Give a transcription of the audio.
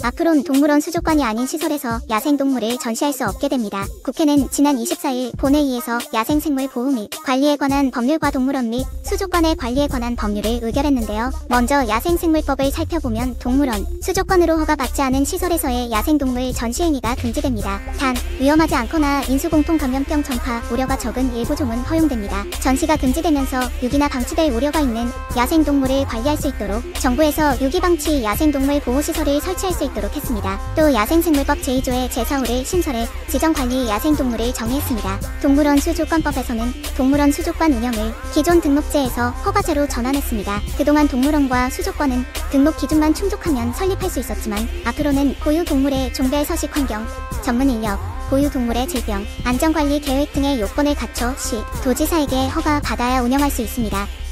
앞으론 동물원 수족관이 아닌 시설에서 야생동물을 전시할 수 없게 됩니다. 국회는 지난 24일 본회의에서 야생생물 보호 및 관리에 관한 법률과 동물원 및 수족관의 관리에 관한 법률을 의결했는데요. 먼저 야생생물법을 살펴보면 동물원, 수족관으로 허가받지 않은 시설에서의 야생동물 전시 행위가 금지됩니다. 단, 위험하지 않거나 인수공통 감염병 전파 우려가 적은 일부 종은 허용됩니다. 전시가 금지되면서 유기나 방치될 우려가 있는 야생동물을 관리할 수 있도록 정부에서 유기방치 야생동물 보호시설을 설치할 수 있도록 했습니다. 또 야생생물법 제2조의 제4호를 신설해 지정관리 야생동물을 정의했습니다. 동물원 수족관법에서는 동물원 수족관 운영을 기존 등록제에서 허가제로 전환했습니다. 그동안 동물원과 수족관은 등록 기준만 충족하면 설립할 수 있었지만 앞으로는 고유동물의 종별 서식 환경, 전문 인력, 고유동물의 질병, 안전관리 계획 등의 요건을 갖춰 시, 도지사에게 허가받아야 운영할 수 있습니다.